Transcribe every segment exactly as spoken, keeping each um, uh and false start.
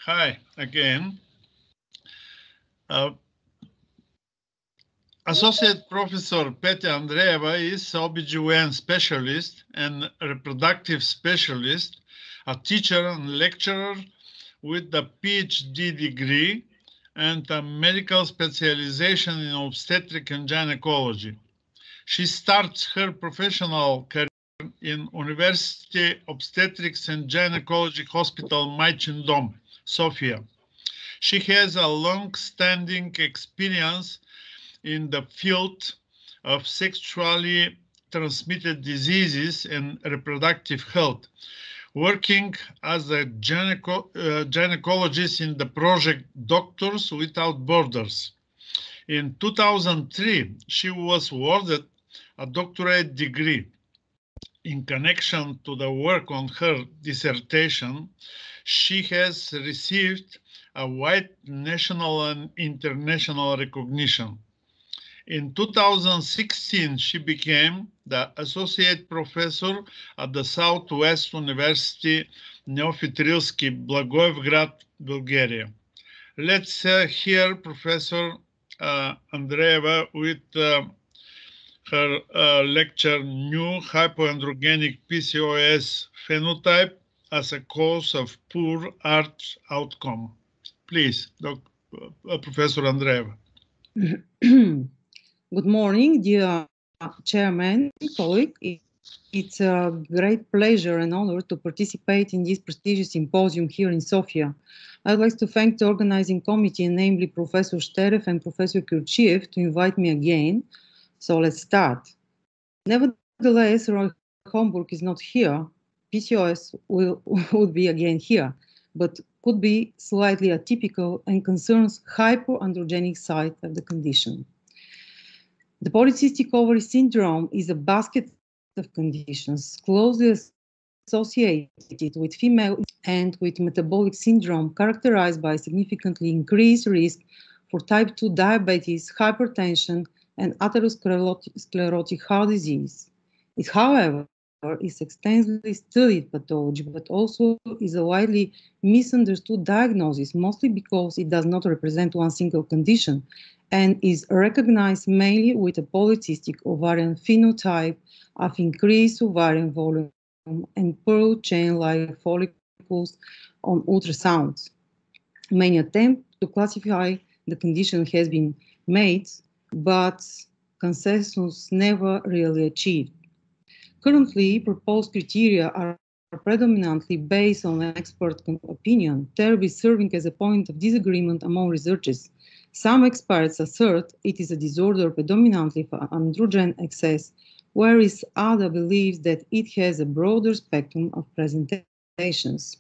Hi again. Uh, Associate Professor Petya Andreeva is O B G Y N specialist and reproductive specialist, a teacher and lecturer with a PhD degree and a medical specialization in obstetric and gynecology. She starts her professional career in University Obstetrics and Gynecology Hospital Maichin Dom, Sofia. She has a long-standing experience in the field of sexually transmitted diseases and reproductive health, working as a gyneco uh, gynecologist in the project Doctors Without Borders. In two thousand three, she was awarded a doctorate degree. In connection to the work on her dissertation, she has received a wide national and international recognition. In two thousand sixteen, she became the associate professor at the Southwest University Neofitrilski, Blagoevgrad, Bulgaria. Let's uh, hear Professor uh, Andreeva with uh, her uh, lecture, New Hypoandrogenic P C O S Phenotype as a Cause of Poor Art Outcome. Please, Doc, uh, Professor Andreeva. Good morning, dear Chairman, colleague. It's a great pleasure and honor to participate in this prestigious symposium here in Sofia. I'd like to thank the organizing committee, namely Professor Sterev and Professor Kirchiev, to invite me again. So let's start. Nevertheless, Roy Homburg is not here. P C O S will, would be again here, but could be slightly atypical and concerns hypoandrogenic side of the condition. The polycystic ovary syndrome is a basket of conditions closely associated with female and with metabolic syndrome characterized by significantly increased risk for type two diabetes, hypertension, and atherosclerotic heart disease. It, however, is extensively studied pathology, but also is a widely misunderstood diagnosis, mostly because it does not represent one single condition and is recognized mainly with a polycystic ovarian phenotype of increased ovarian volume and pearl chain-like follicles on ultrasound. Many attempts to classify the condition has been made, but consensus never really achieved. Currently, proposed criteria are predominantly based on expert opinion, thereby serving as a point of disagreement among researchers. Some experts assert it is a disorder predominantly for androgen excess, whereas others believe that it has a broader spectrum of presentations.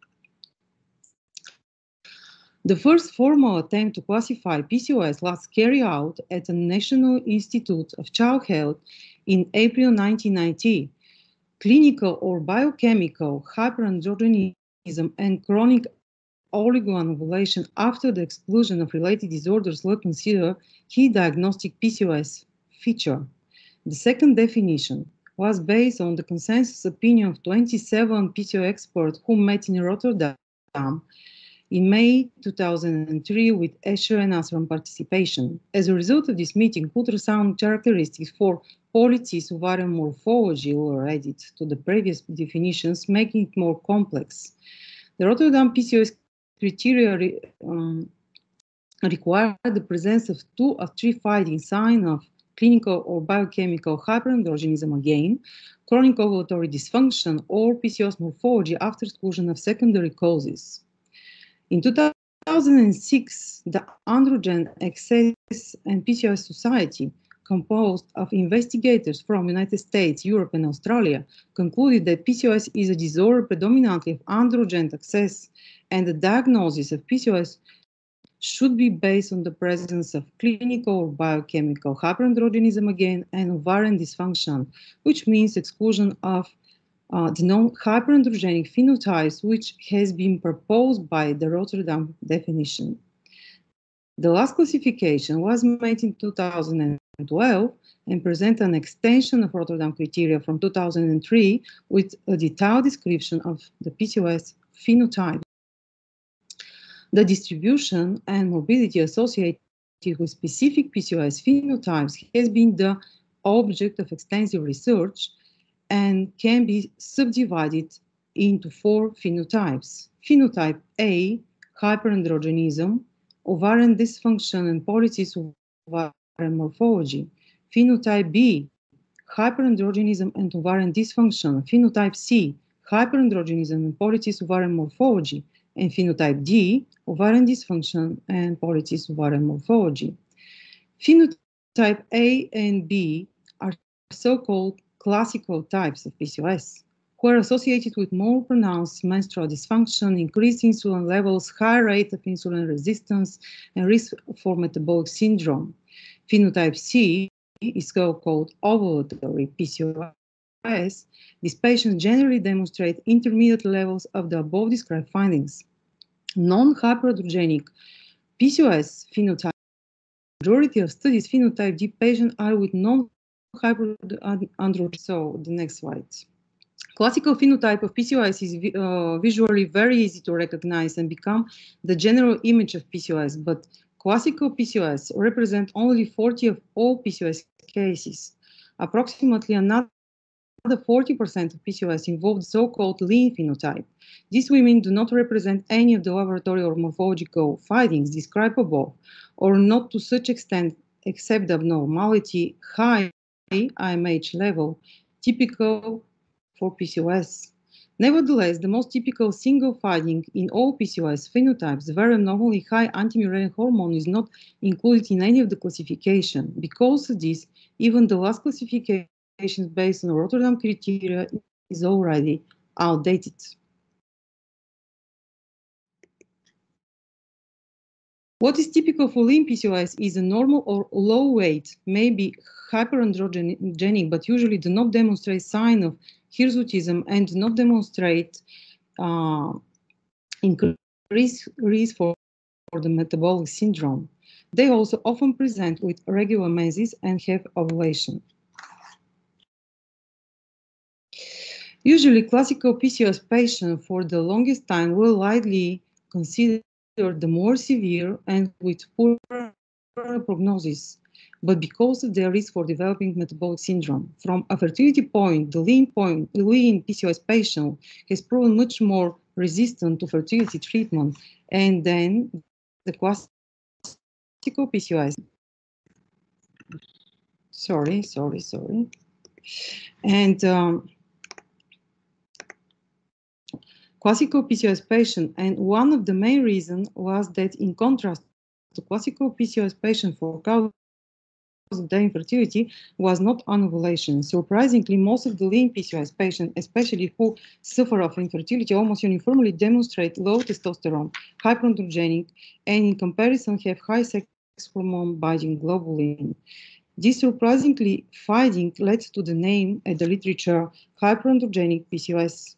The first formal attempt to classify P C O S was carried out at the National Institute of Child Health in April nineteen ninety. Clinical or biochemical hyperandrogenism and chronic oligoanovulation after the exclusion of related disorders were considered key diagnostic P C O S feature. The second definition was based on the consensus opinion of twenty-seven P C O experts who met in Rotterdam in May two thousand three with Escher and Asram participation. As a result of this meeting, ultrasound characteristics for polycystic ovarian morphology were added to the previous definitions, making it more complex. The Rotterdam P C O S criteria re, um, require the presence of two or three finding signs of clinical or biochemical hyperandrogenism again, chronic ovulatory dysfunction, or P C O S morphology after exclusion of secondary causes. In two thousand six, the Androgen Excess and P C O S Society, composed of investigators from the United States, Europe, and Australia, concluded that P C O S is a disorder predominantly of androgen excess, and the diagnosis of P C O S should be based on the presence of clinical or biochemical hyperandrogenism again and ovarian dysfunction, which means exclusion of uh, the non-hyperandrogenic phenotypes, which has been proposed by the Rotterdam definition. The last classification was made in two thousand twelve and present an extension of Rotterdam criteria from two thousand three with a detailed description of the P C O S phenotype. The distribution and morbidity associated with specific P C O S phenotypes has been the object of extensive research and can be subdivided into four phenotypes. Phenotype A, hyperandrogenism, ovarian dysfunction and polycystic ovarian morphology. Phenotype B, hyperandrogenism and ovarian dysfunction. Phenotype C, hyperandrogenism and polycystic ovarian morphology. And phenotype D, ovarian dysfunction and polycystic ovarian morphology. Phenotype A and B are so-called classical types of P C O S, who are associated with more pronounced menstrual dysfunction, increased insulin levels, high rate of insulin resistance, and risk for metabolic syndrome. Phenotype C is so-called ovulatory P C O S. These patients generally demonstrate intermediate levels of the above described findings. Non-hyperandrogenic P C O S phenotype, majority of studies phenotype D patients are with non-hyperandrogenism. So the next slide. Classical phenotype of P C O S is uh, visually very easy to recognize and become the general image of P C O S, but classical P C O S represent only forty of all P C O S cases. Approximately another forty percent of P C O S involved so-called lean phenotype. These women do not represent any of the laboratory or morphological findings described above, or not to such extent except the abnormality high I M H level, typical for P C O S. Nevertheless, the most typical single finding in all P C O S phenotypes, the very abnormally high anti-Mullerian hormone, is not included in any of the classification. Because of this, even the last classification based on Rotterdam criteria is already outdated. What is typical for lean P C O S is a normal or low weight, maybe hyperandrogenic, but usually do not demonstrate sign of hirsutism and do not demonstrate uh, increased risk for, for the metabolic syndrome. They also often present with regular menses and have ovulation. Usually, classical P C O S patients for the longest time were widely considered the more severe and with poor prognosis, but because of their risk for developing metabolic syndrome. From a fertility point, the lean, point, lean P C O S patient has proven much more resistant to fertility treatment, and then the classical P C O S. Sorry, sorry, sorry. And um, classical P C O S patient, and one of the main reasons was that in contrast to classical P C O S patient for cause of their infertility was not anovulation. Surprisingly, most of the lean P C O S patients, especially who suffer of infertility, almost uniformly demonstrate low testosterone, hyperandrogenic, and in comparison have high sex hormone binding globulin. This surprisingly finding led to the name in the literature hyperandrogenic P C O S.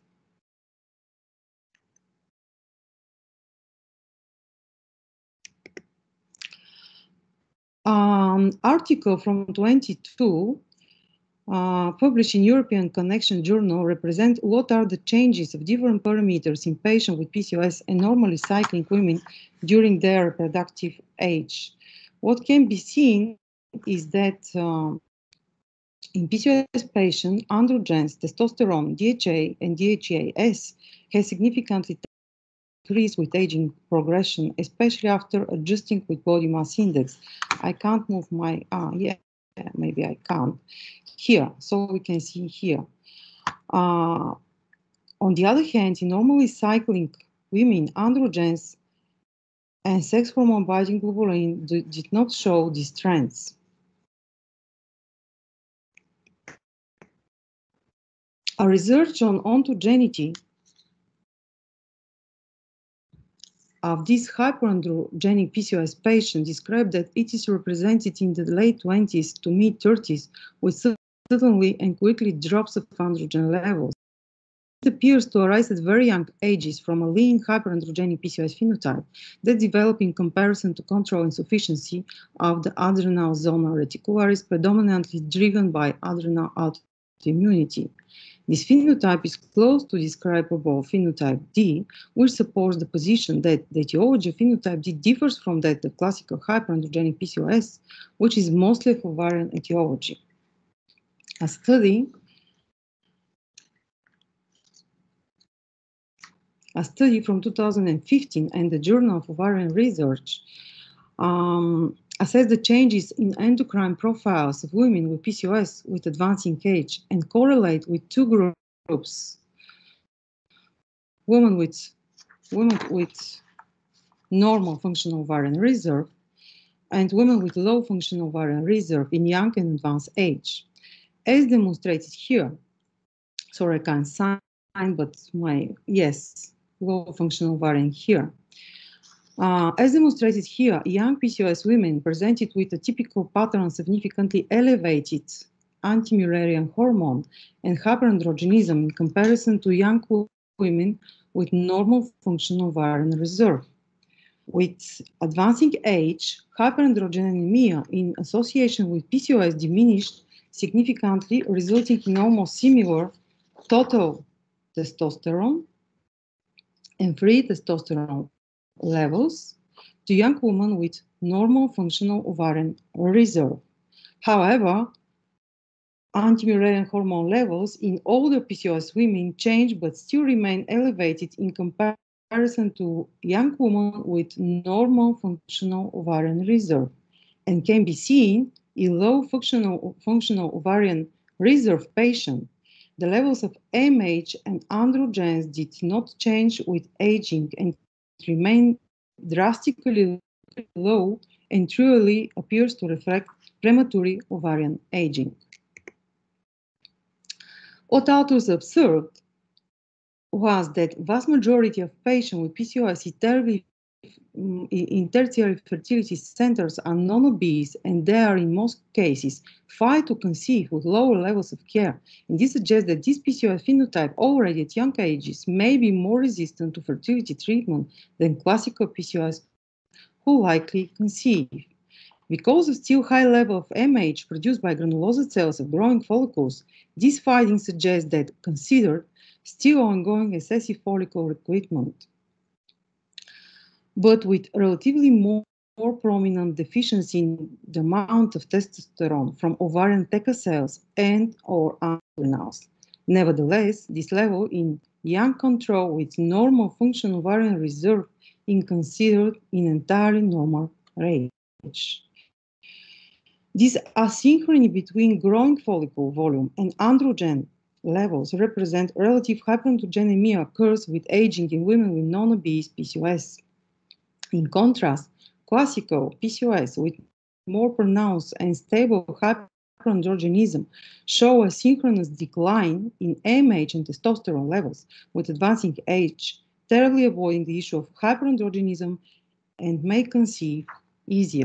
Um, article from twenty-two uh, published in European Connection Journal represent what are the changes of different parameters in patients with P C O S and normally cycling women during their reproductive age. What can be seen is that um, in P C O S patients, androgens, testosterone, D H A, and D H E A S has significantly increase with aging progression, especially after adjusting with body mass index. I can't move my, ah, yeah, maybe I can't. Here, so we can see here. Uh, on the other hand, in normally cycling women, androgens and sex hormone binding globulin did not show these trends. A research on ontogeneity of this hyperandrogenic P C O S patient described that it is represented in the late twenties to mid thirties with suddenly and quickly drops of androgen levels. It appears to arise at very young ages from a lean hyperandrogenic P C O S phenotype that develop in comparison to control insufficiency of the adrenal zona reticularis, predominantly driven by adrenal autoimmunity. This phenotype is close to describable phenotype D, which supports the position that the etiology of phenotype D differs from that of classical hyperandrogenic P C O S, which is mostly of ovarian etiology. A study A study from two thousand fifteen and the Journal of Ovarian Research um, assessed the changes in endocrine profiles of women with P C O S with advancing age and correlate with two groups: women with, women with normal functional ovarian reserve and women with low functional ovarian reserve in young and advanced age. As demonstrated here, sorry, I can't sign, but my, yes, low functional ovarian here. Uh, as demonstrated here, young P C O S women presented with a typical pattern of significantly elevated anti-Mullerian hormone and hyperandrogenism in comparison to young women with normal functional ovarian reserve. With advancing age, hyperandrogenemia in association with P C O S diminished significantly, resulting in almost similar total testosterone and free testosterone levels to young women with normal functional ovarian reserve. However, anti-Mullerian hormone levels in older P C O S women change but still remain elevated in comparison to young women with normal functional ovarian reserve and can be seen in low functional, functional ovarian reserve patients. The levels of M H and androgens did not change with aging and remain drastically low and truly appears to reflect premature ovarian aging. What authors observed was that vast majority of patients with P C O S in tertiary fertility centers are non-obese, and they are in most cases fight to conceive with lower levels of care. And this suggests that this P C O S phenotype already at young ages may be more resistant to fertility treatment than classical P C O S who likely conceive. Because of still high level of M H produced by granulosa cells of growing follicles, these findings suggest that considered still ongoing excessive follicle recruitment, but with relatively more, more prominent deficiency in the amount of testosterone from ovarian T C A cells and or adrenals. Nevertheless, this level in young control with normal functional ovarian reserve is considered in entirely normal range. This asynchrony between growing follicle volume and androgen levels represent relative hyperandrogenemia occurs with aging in women with non-obese P C O S. In contrast, classical P C O S with more pronounced and stable hyperandrogenism show a synchronous decline in M H and testosterone levels with advancing age, terribly avoiding the issue of hyperandrogenism and may conceive easier.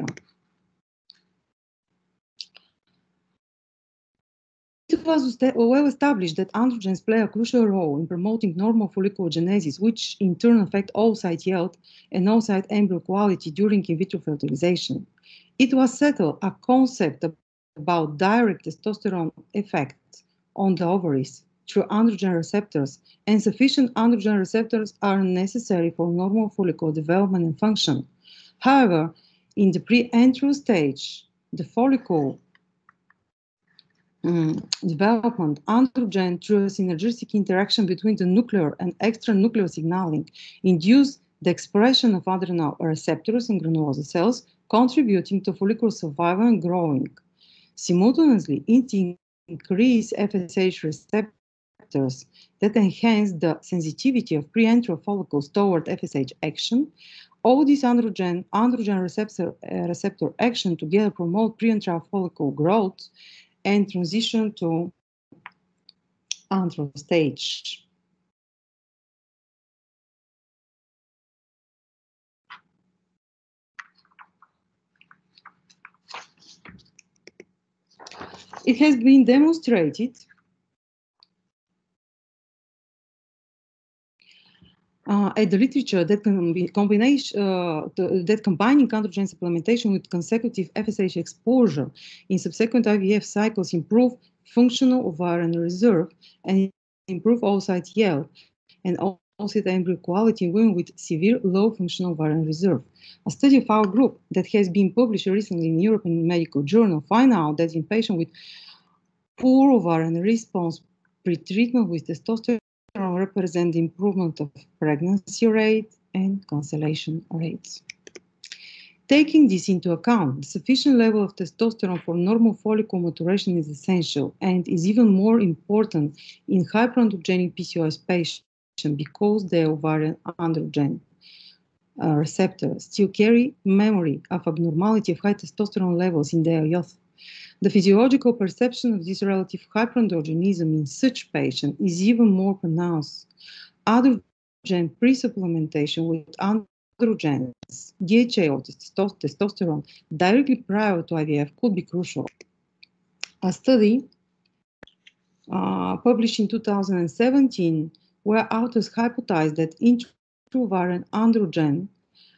It was well established that androgens play a crucial role in promoting normal folliculogenesis, which in turn affect oocyte health and oocyte embryo quality during in vitro fertilization. It was settled a concept about direct testosterone effect on the ovaries through androgen receptors, and sufficient androgen receptors are necessary for normal follicle development and function. However, in the pre-entral stage, the follicle Um, development, androgen through a synergistic interaction between the nuclear and extranuclear signaling induce the expression of adrenal receptors in granulosa cells, contributing to follicle survival and growing. Simultaneously, it increases F S H receptors that enhance the sensitivity of pre-entral follicles toward F S H action. All these androgen, androgen receptor, uh, receptor action together promote pre-entral follicle growth and transition to andro stage. It has been demonstrated uh, at the literature that can be combination uh, the, that combining androgen supplementation with consecutive F S H exposure in subsequent I V F cycles improve functional ovarian reserve, and improve oocyte yield and oocyte embryo quality in women with severe low functional ovarian reserve. A study of our group that has been published recently in European Medical Journal find out that in patients with poor ovarian response, pretreatment with testosterone represent the improvement of pregnancy rate and cancellation rates. Taking this into account, the sufficient level of testosterone for normal follicle maturation is essential and is even more important in hypoandrogenic P C O S patients because the ovarian androgen uh, receptor still carry memory of abnormality of high testosterone levels in their youth. The physiological perception of this relative hyperandrogenism in such patients is even more pronounced. Androgen pre-supplementation with androgens, D H A or testosterone directly prior to I V F could be crucial. A study uh, published in two thousand seventeen where authors hypothesized that intraovarian androgen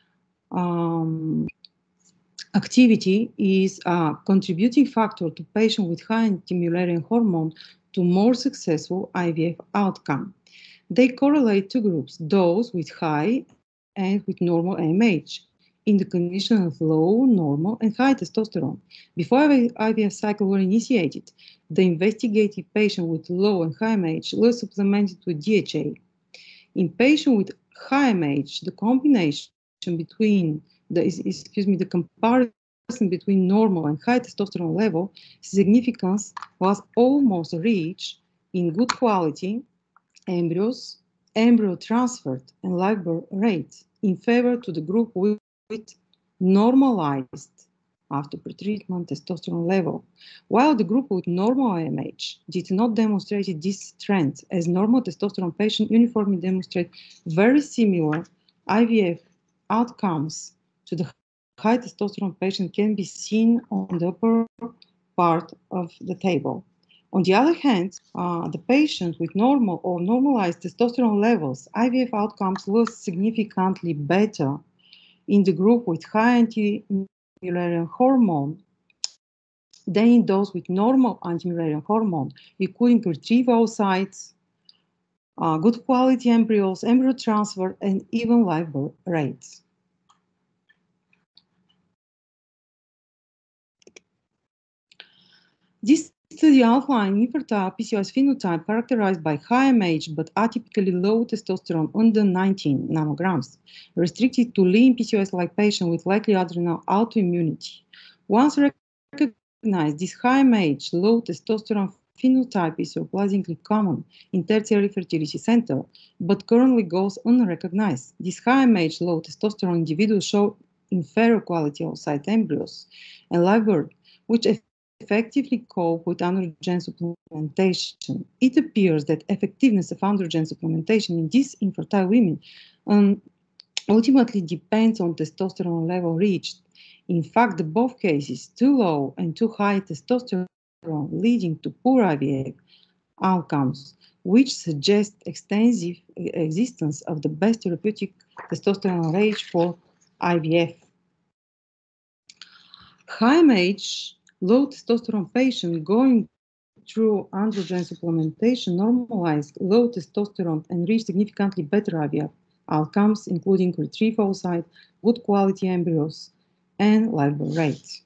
um, activity is a contributing factor to patients with high anti-Mullerian hormone to more successful I V F outcome. They correlate two groups, those with high and with normal A M H, in the condition of low, normal, and high testosterone. Before I V F cycle were initiated, the investigated patient with low and high M H were supplemented with D H A. In patients with high M H, the combination between the excuse me the comparison between normal and high testosterone level significance was almost reached in good quality embryos, embryo transferred, and live birth rate in favor to the group with normalized after pretreatment testosterone level, while the group with normal I M H did not demonstrate this trend, as normal testosterone patients uniformly demonstrate very similar I V F outcomes to the high testosterone patient can be seen on the upper part of the table. On the other hand, uh, the patients with normal or normalized testosterone levels, I V F outcomes were significantly better in the group with high anti-Mullerian hormone than in those with normal anti-Mullerian hormone, including retrieval oocytes, uh, good quality embryos, embryo transfer, and even live birth rates. This study outlined infertile P C O S phenotype characterized by high M H but atypically low testosterone under nineteen nanograms, restricted to lean P C O S-like patients with likely adrenal autoimmunity. Once recognized, this high M H, low testosterone phenotype is surprisingly common in tertiary fertility center, but currently goes unrecognized. This high M H, low testosterone individuals show inferior quality oocyte embryos and live birth, which effectively cope with androgen supplementation. It appears that effectiveness of androgen supplementation in these infertile women um, ultimately depends on testosterone level reached. In fact, in both cases, too low and too high testosterone leading to poor I V F outcomes, which suggest extensive existence of the best therapeutic testosterone range for I V F. High M H, low testosterone patient going through androgen supplementation normalized low testosterone and reached significantly better I V F outcomes, including retrieval oocyte, good quality embryos, and live birth rates.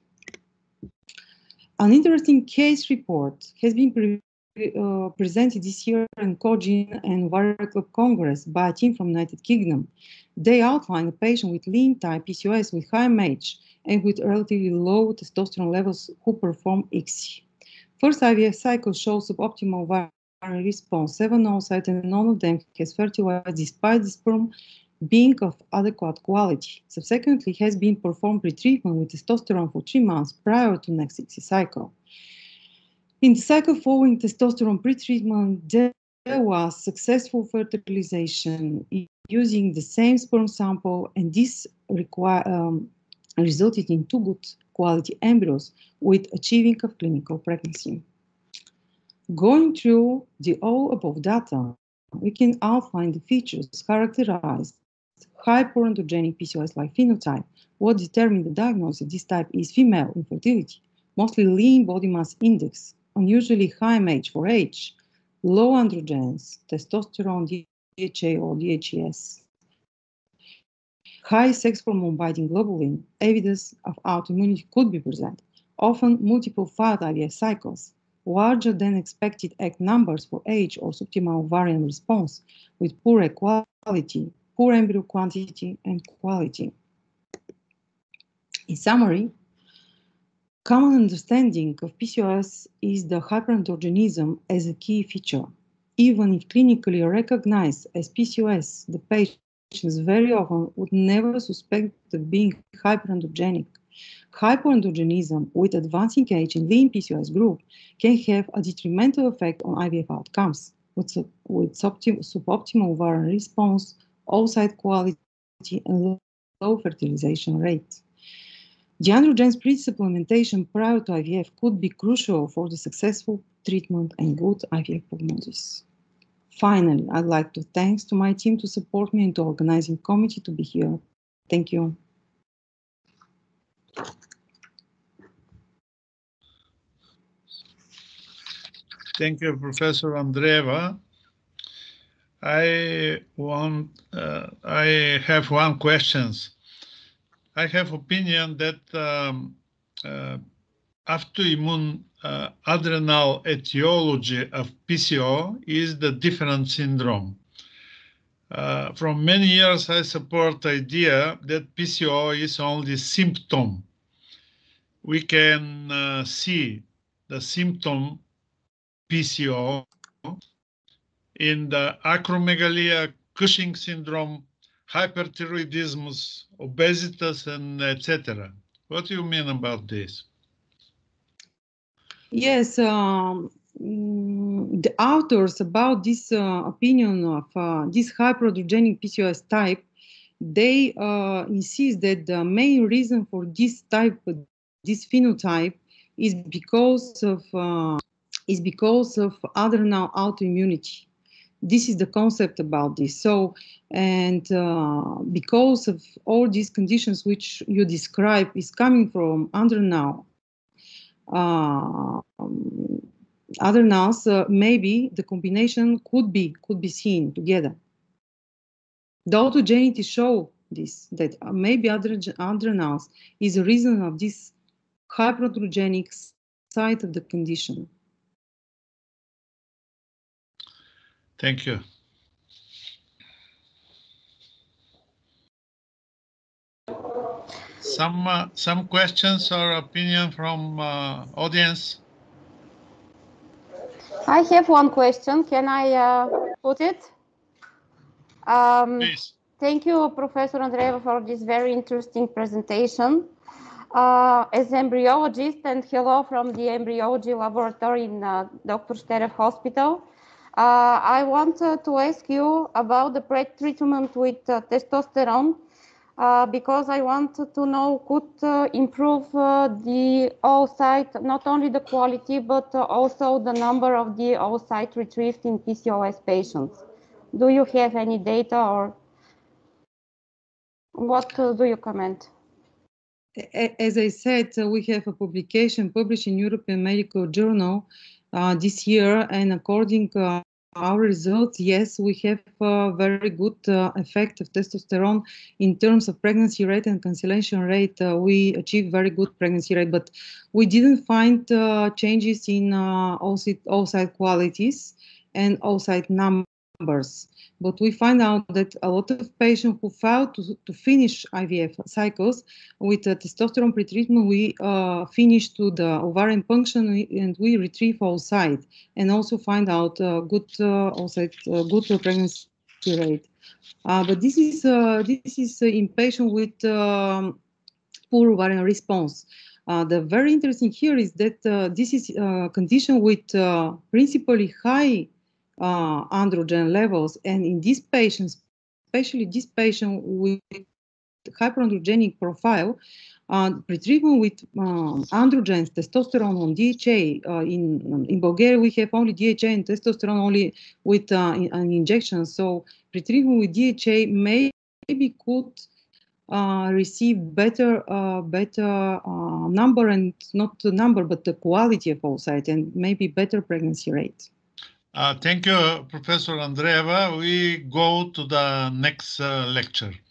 An interesting case report has been pre uh, presented this year in Cogin and Ovarian Club Congress by a team from United Kingdom. They outline a patient with lean type P C O S with high M H and with relatively low testosterone levels who perform I C S I. First I V F cycle shows suboptimal ovarian response, seven oocytes, and none of them has fertilized despite the sperm being of adequate quality. Subsequently has been performed pretreatment with testosterone for three months prior to next I C S I cycle. In the cycle following testosterone pretreatment, there was successful fertilization using the same sperm sample, and this require, um, resulted in two good quality embryos with achieving of clinical pregnancy. Going through the all above data, we can outline the features characterized hypoandrogenic P C O S-like phenotype. What determines the diagnosis of this type is female infertility, mostly lean body mass index, unusually high M H for age, low androgens, testosterone, D H A or D H E S, high sex hormone binding globulin, evidence of autoimmunity could be present. Often multiple failed I V F cycles, larger than expected egg numbers for age or suboptimal ovarian response with poor egg quality, poor embryo quantity and quality. In summary, common understanding of P C O S is the hyperandrogenism as a key feature. Even if clinically recognized as P C O S, the patients very often would never suspect of being hyperandrogenic. Hypoandrogenism with advancing age in lean P C O S group can have a detrimental effect on I V F outcomes with, with suboptimal ovarian response, oocyte quality, and low fertilization rate. The androgens pre-supplementation prior to I V F could be crucial for the successful treatment and good I V F prognosis. Finally, I'd like to thanks to my team to support me and to organizing committee to be here. Thank you. Thank you, Professor Andreeva. I want, uh, I have one question. I have opinion that um, uh, autoimmune uh, adrenal etiology of P C O is the different syndrome. Uh, from many years, I support the idea that P C O is only symptom. We can uh, see the symptom P C O in the acromegalia, Cushing syndrome, hyperthyroidism, obesitas, and et cetera. What do you mean about this? Yes, um, the authors about this uh, opinion of uh, this hyperandrogenic P C O S type, they uh, insist that the main reason for this type, this phenotype, is because of uh, is because of adrenal autoimmunity. This is the concept about this. So, and uh, because of all these conditions which you describe is coming from adrenal uh, um, adrenals, uh, maybe the combination could be could be seen together. The autogeneity show this, that maybe adrenals is a reason of this hyperandrogenic side of the condition. Thank you. Some uh, some questions or opinion from uh, audience? I have one question. Can I uh, put it? Um, Please. Thank you, Professor Andreeva, for this very interesting presentation. Uh, as embryologist, and hello from the embryology laboratory in uh, Doctor Sterev Hospital, uh, I want uh, to ask you about the pre-treatment with uh, testosterone, uh, because I want to know could uh, improve uh, the oocyte, not only the quality, but uh, also the number of the oocyte retrieved in P C O S patients. Do you have any data, or what uh, do you comment? As I said, uh, we have a publication published in European Medical Journal uh, this year, and according to uh, our results, yes, we have a very good uh, effect of testosterone in terms of pregnancy rate and cancellation rate. Uh, we achieved very good pregnancy rate, but we didn't find uh, changes in uh, oocyte, oocyte qualities and oocyte numbers. But we find out that a lot of patients who failed to, to finish I V F cycles with uh, testosterone pretreatment, we uh, finish to the ovarian function and we retrieve oocyte, and also find out uh, good uh, oocyte, uh, good pregnancy rate. Uh, but this is uh, this is uh, in patients with um, poor ovarian response. Uh, the very interesting here is that uh, this is a condition with uh, principally high uh, androgen levels, and in these patients, especially this patient with hyperandrogenic profile, uh, pretreatment with um, androgens, testosterone on D H A. Uh, in, in Bulgaria, we have only D H A and testosterone only with uh, in, an injection. So pretreatment with D H A may, maybe could uh, receive better, uh, better uh, number, and not the number, but the quality of oocyte, and maybe better pregnancy rate. Uh, thank you, Professor Andreeva. We go to the next uh, lecture.